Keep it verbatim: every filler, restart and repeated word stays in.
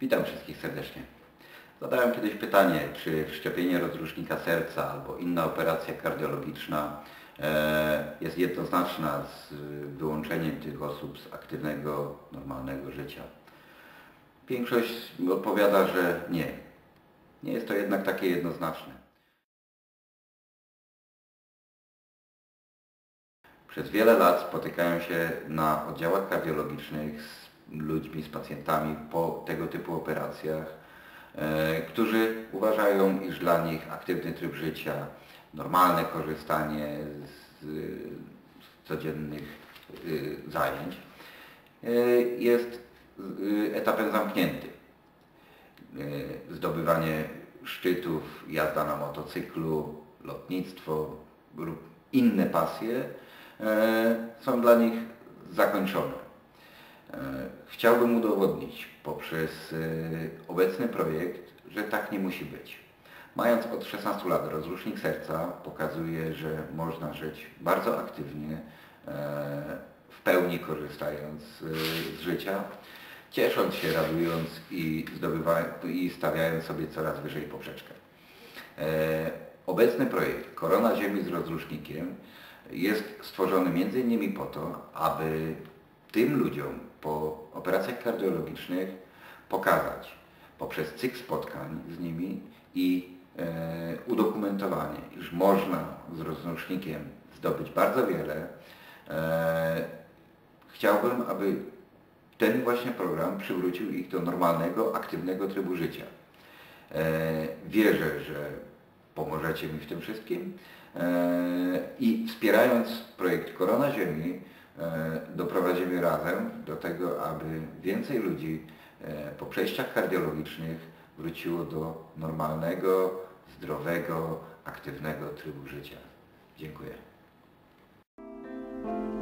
Witam wszystkich serdecznie. Zadałem kiedyś pytanie, czy wszczepienie rozrusznika serca albo inna operacja kardiologiczna e, jest jednoznaczna z wyłączeniem tych osób z aktywnego, normalnego życia. Większość odpowiada, że nie. Nie jest to jednak takie jednoznaczne. Przez wiele lat spotykają się na oddziałach kardiologicznych z ludźmi, z pacjentami po tego typu operacjach, e, którzy uważają, iż dla nich aktywny tryb życia, normalne korzystanie z, z codziennych y, zajęć y, jest y, etapem zamkniętym. Y, zdobywanie szczytów, jazda na motocyklu, lotnictwo lub inne pasje są dla nich zakończone. Chciałbym udowodnić poprzez obecny projekt, że tak nie musi być. Mając od szesnastu lat rozrusznik serca pokazuje, że można żyć bardzo aktywnie, w pełni korzystając z życia, ciesząc się, radując i, i stawiając sobie coraz wyżej poprzeczkę. Obecny projekt Korona Ziemi z rozrusznikiem jest stworzony między innymi po to, aby tym ludziom po operacjach kardiologicznych pokazać poprzez cykl spotkań z nimi i e, udokumentowanie, iż można z rozrusznikiem zdobyć bardzo wiele. E, chciałbym, aby ten właśnie program przywrócił ich do normalnego, aktywnego trybu życia. E, wierzę, że pomożecie mi w tym wszystkim i wspierając projekt Korona Ziemi doprowadzimy razem do tego, aby więcej ludzi po przejściach kardiologicznych wróciło do normalnego, zdrowego, aktywnego trybu życia. Dziękuję.